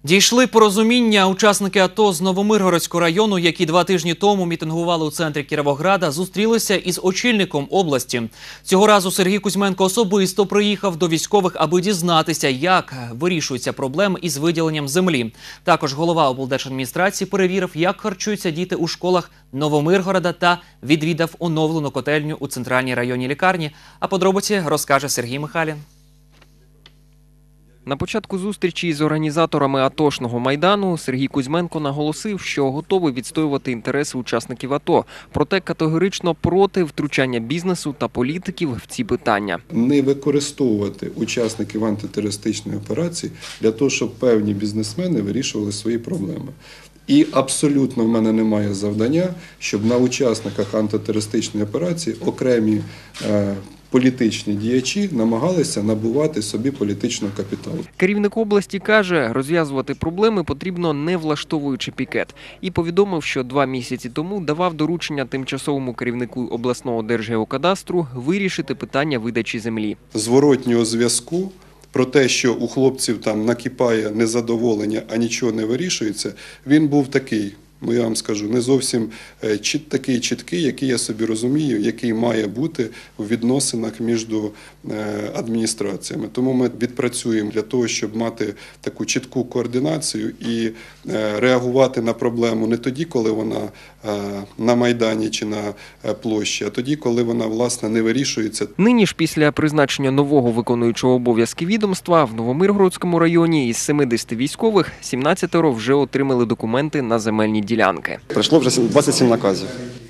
Дійшли порозуміння. Учасники АТО з Новомиргородського району, які 2 тижні тому мітингували у центрі Кіровограда, зустрілися із очільником області. Цього разу Сергій Кузьменко особисто приїхав до військових, аби дізнатися, як вирішуються проблеми із виділенням землі. Також голова облдержадміністрації перевірив, як харчуються діти у школах Новомиргорода та відвідав оновлену котельню у центральній районній лікарні. А подробиці розкаже Сергій Михайлін. На початку зустрічі з організаторами Атошного Майдану Сергій Кузьменко наголосив, що готовий відстоювати інтереси учасників АТО, проте категорично проти втручання бізнесу та політиків в ці питання. Не використовувати учасників антитерористичної операції для того, щоб певні бізнесмени вирішували свої проблеми. І абсолютно в мене немає завдання, щоб на учасниках антитерористичної операції окремі політичні діячі намагалися набувати собі політичного капіталу. Керівник області каже, розв'язувати проблеми потрібно не влаштовуючи пікет. І повідомив, що 2 місяці тому давав доручення тимчасовому керівнику обласного Держгеокадастру вирішити питання видачі землі. Зворотнього зв'язку про те, що у хлопців там накипає незадоволення, а нічого не вирішується, він був такий. Я вам скажу, не зовсім такий чіткий, який я собі розумію, який має бути у відносинах між адміністраціями. Тому ми відпрацюємо для того, щоб мати таку чітку координацію і реагувати на проблему не тоді, коли вона на Майдані чи на площі, а тоді, коли вона, власне, не вирішується. Нині ж після призначення нового виконуючого обов'язки відомства в Новомиргородському районі із 70 військових 17 вже отримали документи на земельні ділянки. Прийшло вже 27 наказів.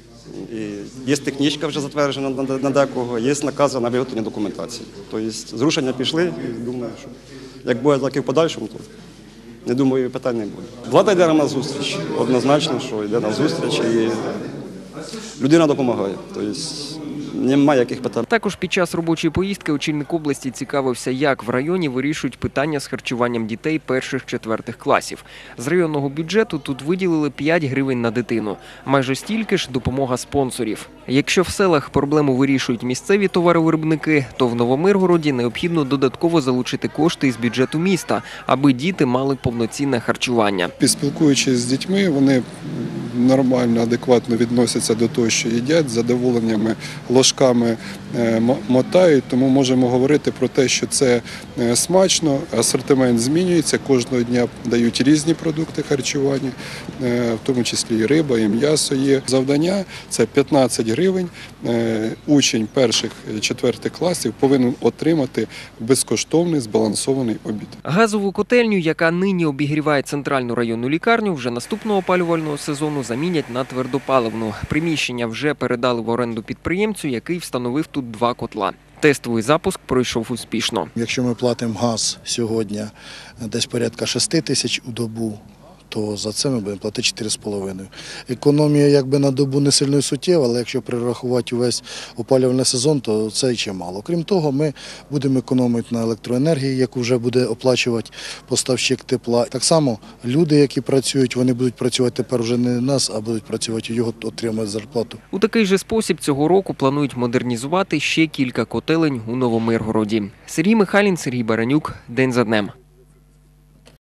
Є технічка вже затверджена на декого, є накази на виготовлення документації. Тобто зрушення пішли, і думаю, що як буде так і в подальшому, то не думаю, питань не буде. Влада йде на зустріч, однозначно, що йде на зустріч і людина допомагає. Тобто немає яких питань. Також під час робочої поїздки очільник області цікавився, як в районі вирішують питання з харчуванням дітей 1-4 класів. З районного бюджету тут виділили 5 гривень на дитину. Майже стільки ж допомога спонсорів. Якщо в селах проблему вирішують місцеві товаровиробники, то в Новомиргороді необхідно додатково залучити кошти із бюджету міста, аби діти мали повноцінне харчування. Спілкуючись з дітьми, вони нормально, адекватно відносяться до того, що їдять, з задоволеннями ложками мотають, тому можемо говорити про те, що це смачно, асортимент змінюється, кожного дня дають різні продукти харчування, в тому числі і риба, і м'ясо є. Завдання – це 15 гривень. Учень 1-4 класів повинен отримати безкоштовний збалансований обід. Газову котельню, яка нині обігріває центральну районну лікарню, вже наступного опалювального сезону замінять на твердопаливну. Приміщення вже передали в оренду підприємцю, який встановив тут 2 котла. Тестовий запуск пройшов успішно. Якщо ми платимо газ сьогодні десь порядка 6 тисяч у добу, то за це ми будемо платити 4,5. Економія якби на добу не сильно суттєва, але якщо перерахувати увесь опалювальний сезон, то це і чимало. Крім того, ми будемо економити на електроенергії, яку вже буде оплачувати поставщик тепла. Так само люди, які працюють, вони будуть працювати тепер вже не нас, а будуть працювати його, отримують зарплату. У такий же спосіб цього року планують модернізувати ще кілька котелень у Новомиргороді. Сергій Михайлін, Сергій Баранюк. День за днем.